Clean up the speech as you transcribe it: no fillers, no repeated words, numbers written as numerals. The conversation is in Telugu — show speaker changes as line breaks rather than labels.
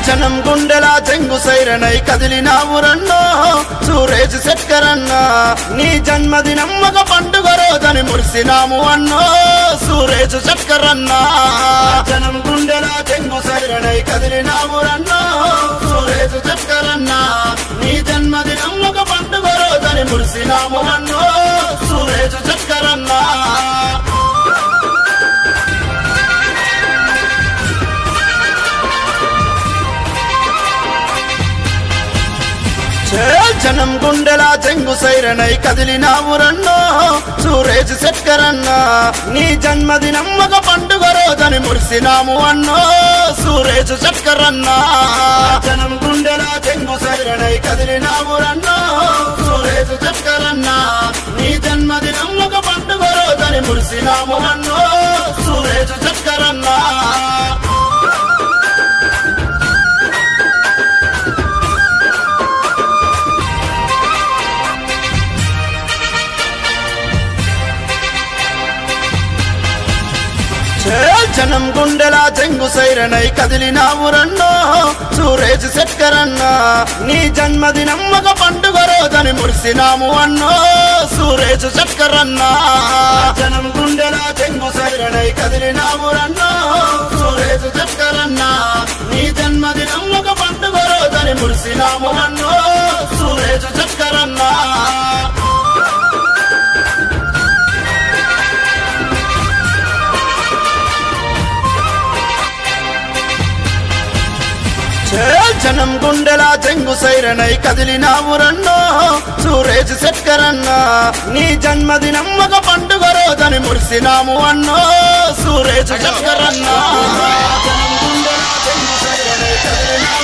జనం గుండెలా చెంగు సైరనై కదిలినావు రన్నో సురేష్ శెట్కర్ అన్న నీ జన్మదినం ఒక పండుగ రోజని మురిసినాము అన్నో సురేష్ శెట్కర్ అన్న జనం గుండెలా చెంగు సైరనై కదిలినావు రన్నో సురేష్ శెట్కర్ అన్న నీ జన్మదినం ఒక పండుగ రోజని మురిసినాము అన్నో సురేష్ శెట్కర్ అన్న జనం గుండెలా చెంగు సైరనై కదిలినావు రన్నో సురేష్ శెట్కర్ అన్న నీ జన్మదినం ఒక పండుగ రోజని మురిసినాము అన్నో సురేష్ శెట్కర్ అన్న జనం గుండెలా చెంగు సైరనై కదిలినావు రన్నో సురేష్ శెట్కర్ అన్న నీ జన్మదినం ఒక పండుగ రోజని మురిసినాము అన్నో సురేష్ శెట్కర్ అన్న జనం గుండెలా చెంగు సైరనై కదిలినావు రన్నో సురేష్ శెట్కర్ అన్న నీ జన్మదినం ఒక పండుగ రోజని మురిసినాము అన్నో సురేష్ శెట్కర్ అన్న జనం గుండెలా చెంగు సైరనై కదిలినావు రన్నో సురేష్ శెట్కర్ అన్న నీ జన్మదినం ఒక పండుగ రోజని మురిసినాము అన్నో సురేష్ శెట్కర్ అన్న జనం గుండెలా చెంగు సైరనై కదిలినావు రన్నో సురేష్ శెట్కర్ అన్న నీ జన్మదినం ఒక పండుగ రోజని మురిసినాము అన్నో సురేష్ శెట్కర్ అన్న జనం గుండెలా చెంగు సైరనై కదిలినావు